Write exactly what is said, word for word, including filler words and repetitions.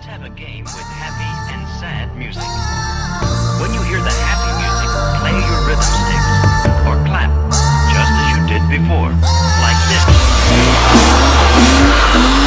Let's have a game with happy and sad music. When you hear the happy music, play your rhythm sticks, or clap, just as you did before, like this.